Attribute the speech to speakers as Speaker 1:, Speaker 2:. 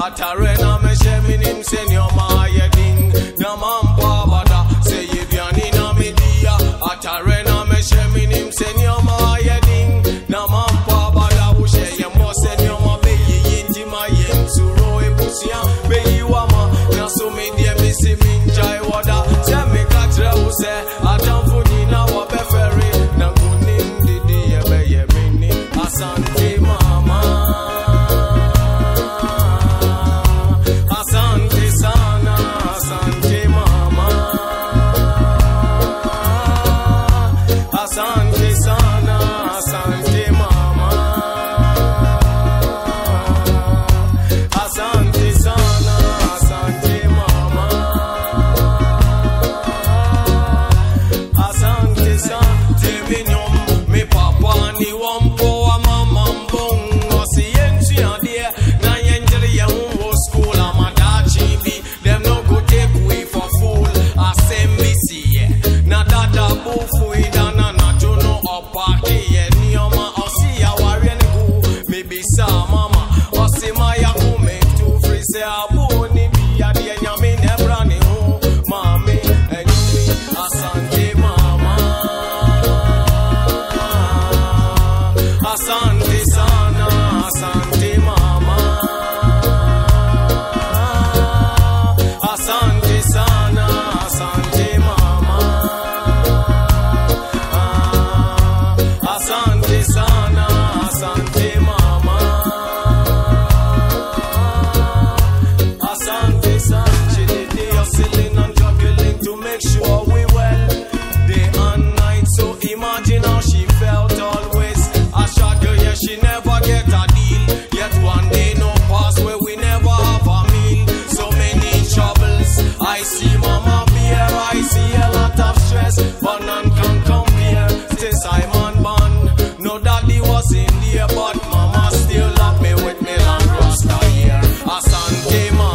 Speaker 1: Atarena me sheminim senyo ma yeding. Namampa bada say yibiani na media. Atarena me sheminim senyo ma yeding. Namampa bada ushe yemo senyo ma be yinti ma yem suro ebusia be yiwama. Naso media misi minjai wada. Se me katre use atamfu nina wabe ferry. Nagunim didi yebe yemini. Asante Mama. Asante sana, Asante Mama. Asante sana, Asante Mama. Asante sana, Asante Mama. Asante sana, Tebinyom, me papa ni wampo wa mama mbong. Osi yenchi adie, na yenjiri ya unwo school amadachi bi. Them no go take we for fool. Asembisi ye, na dada bufu idana na jono opaki ye. Nioma osi ya warien ku, maybe sa mama. Osi maya kume tu frise abu ni bi adie nyame nebra ni hu. Mami, enyi, Asante Mama. Asante sana, Asante Mama. Asante sana, Asante Mama. Asante sana, Asante Mama. Asante sana. She did the hustling and juggling to make sure we well. Day and night, so imagine how she felt always. A struggle, yeah, she never get a deal. Yet one day no pass where we never have a meal. So many troubles. I see Mama bear, I see a lot of stress, but none can compare. Since I'm on born, no daddy was in there, but Mama still love me with me long rasta hair. Asante Mama.